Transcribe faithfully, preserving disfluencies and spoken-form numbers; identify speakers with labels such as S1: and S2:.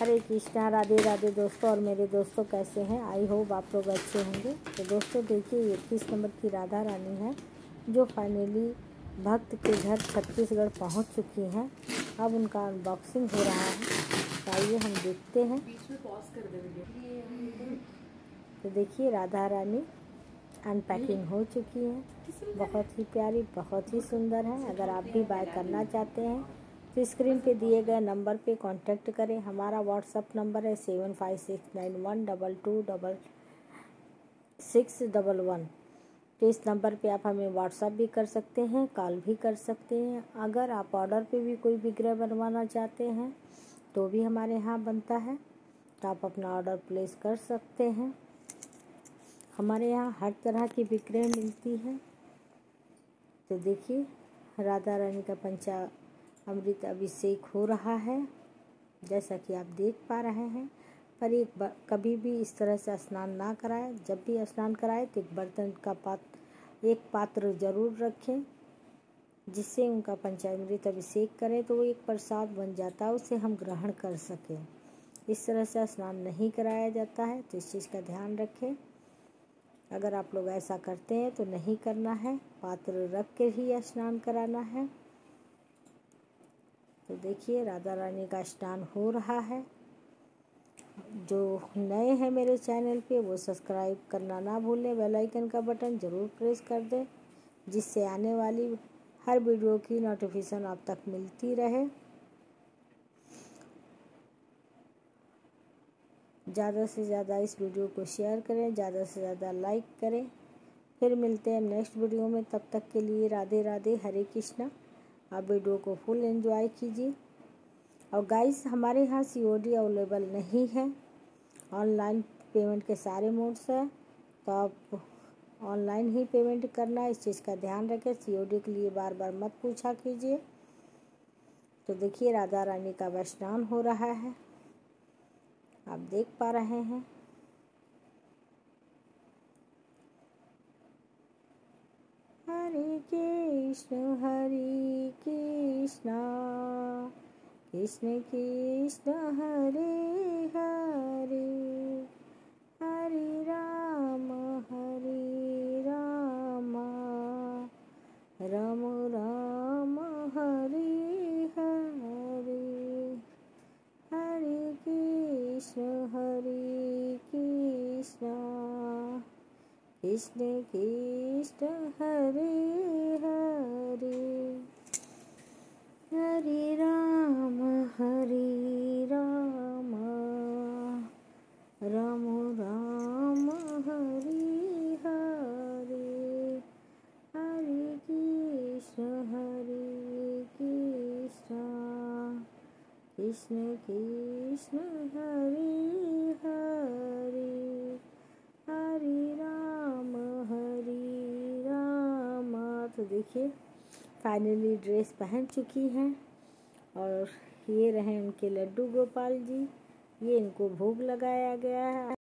S1: हरे कृष्णा, राधे राधे दोस्तों। और मेरे दोस्तों कैसे हैं? आई होप आप लोग अच्छे होंगे। तो दोस्तों देखिए, ये इक्कीस नंबर की राधा रानी है जो फाइनली भक्त के घर छत्तीसगढ़ पहुंच चुकी हैं। अब उनका अनबॉक्सिंग हो रहा है, तो आइए हम देखते हैं। तो देखिए, राधा रानी अनपैकिंग हो चुकी है। बहुत ही प्यारी, बहुत ही सुंदर है। अगर आप भी बाय करना चाहते हैं तो स्क्रीन पे दिए गए नंबर पे कांटेक्ट करें। हमारा व्हाट्सअप नंबर है seven five six nine one double two double six double one. तो इस नंबर पे आप हमें व्हाट्सअप भी कर सकते हैं, कॉल भी कर सकते हैं। अगर आप ऑर्डर पे भी कोई विग्रह बनवाना चाहते हैं तो भी हमारे यहाँ बनता है, तो आप अपना ऑर्डर प्लेस कर सकते हैं। हमारे यहाँ हर तरह की विग्रह मिलती है। तो देखिए, राधा रानी का पंचा अमृत अभिषेक हो रहा है, जैसा कि आप देख पा रहे हैं। पर एक कभी भी इस तरह से स्नान ना कराएं। जब भी स्नान कराएं तो एक बर्तन का पात्र एक पात्र जरूर रखें, जिससे उनका पंचामृत अभिषेक करें तो वो एक प्रसाद बन जाता है, उसे हम ग्रहण कर सकें। इस तरह से स्नान नहीं कराया जाता है, तो इस चीज़ का ध्यान रखें। अगर आप लोग ऐसा करते हैं तो नहीं करना है, पात्र रख के ही स्नान कराना है। तो देखिए, राधा रानी का स्नान हो रहा है। जो नए हैं मेरे चैनल पे वो सब्सक्राइब करना ना भूलें, बेल आइकन का बटन ज़रूर प्रेस कर दें, जिससे आने वाली हर वीडियो की नोटिफिकेशन आप तक मिलती रहे। ज़्यादा से ज़्यादा इस वीडियो को शेयर करें, ज़्यादा से ज़्यादा लाइक करें। फिर मिलते हैं नेक्स्ट वीडियो में। तब तक के लिए राधे राधे, हरे कृष्णा। आप वीडियो को फुल एंजॉय कीजिए। और गाइस, हमारे यहाँ सी ओ डी अवेलेबल नहीं है, ऑनलाइन पेमेंट के सारे मोड्स हैं, तो आप ऑनलाइन ही पेमेंट करना है। इस चीज़ का ध्यान रखें। सी ओ डी के लिए बार बार मत पूछा कीजिए। तो देखिए, राधा रानी का स्नान हो रहा है, आप देख पा रहे हैं। हरे कृष्ण हरे कृष्णा, कृष्ण कृष्ण हरे हरे, हरे राम हरे राम, राम राम हरे हरे, हरे कृष्ण हरे कृष्णा, कृष्ण कृष्ण हरे हरे, हरे राम हरे राम, राम राम हरे हरे, हरे कृष्ण हरे कृष्णा, कृष्ण कृष्ण हरे हरे, हरे राम हरे राम। तो देखिए, फाइनली ड्रेस पहन चुकी हैं। और ये रहे उनके लड्डू गोपाल जी। ये इनको भोग लगाया गया है।